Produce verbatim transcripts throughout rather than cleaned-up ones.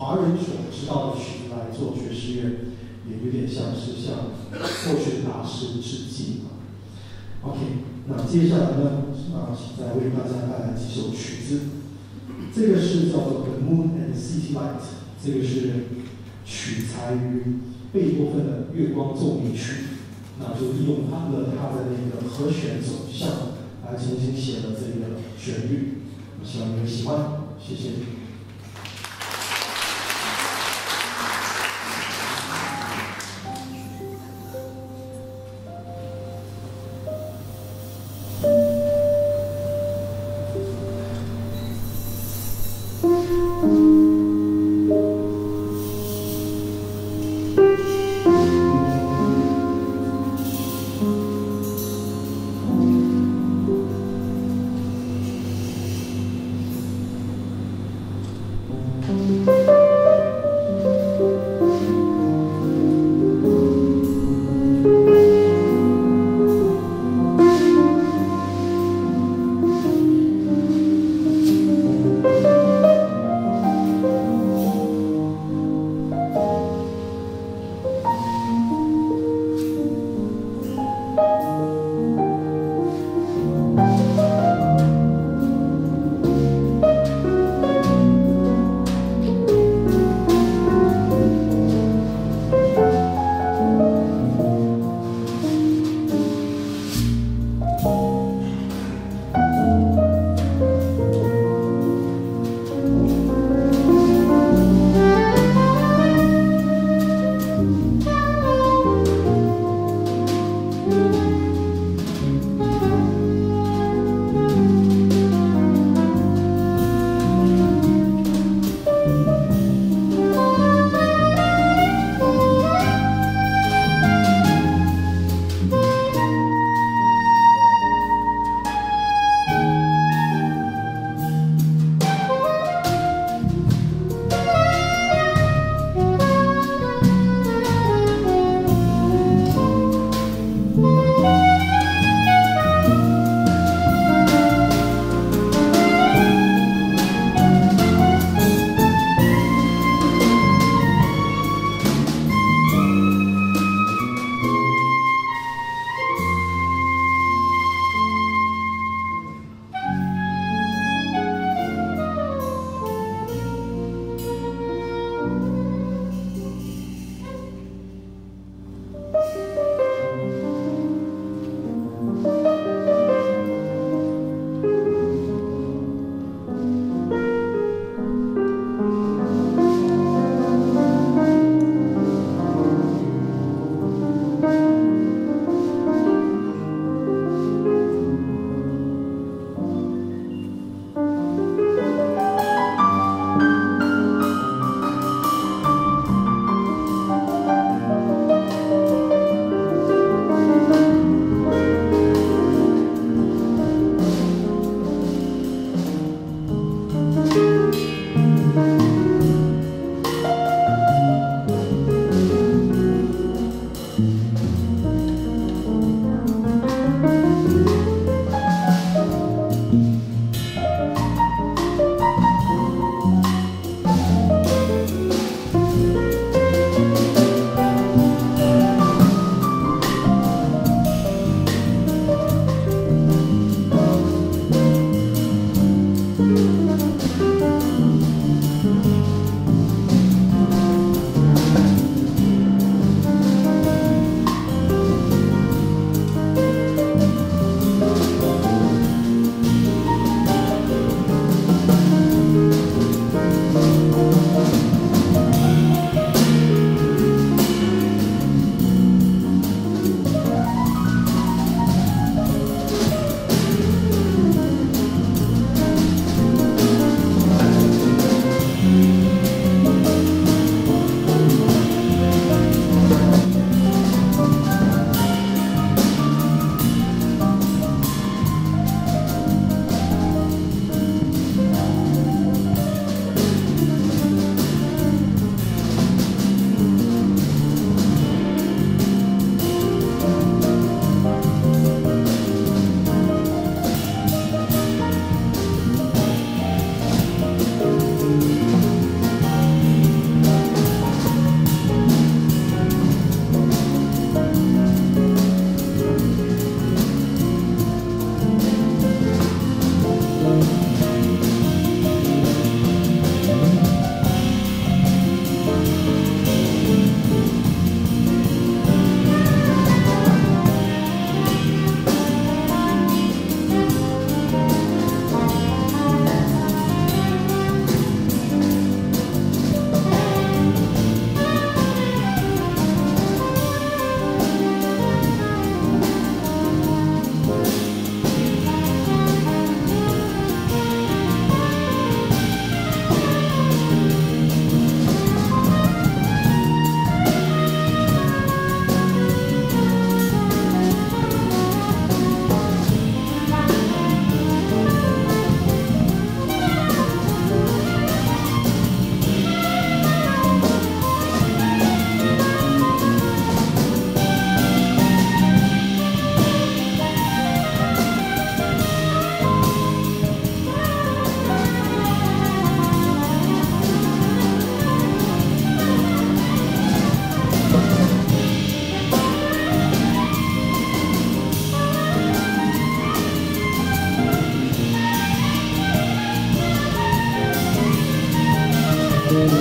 华人所知道的曲子来做爵士乐，也有点像是向过去的大师致敬啊。OK， 那接下来呢，啊，再为大家带来几首曲子。这个是叫做《The Moon and City Light》，这个是取材于贝多芬的《月光奏鸣曲》，那就利用他的他的那个和弦走向来重新写了这个旋律。我希望你们喜欢，谢谢。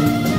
师。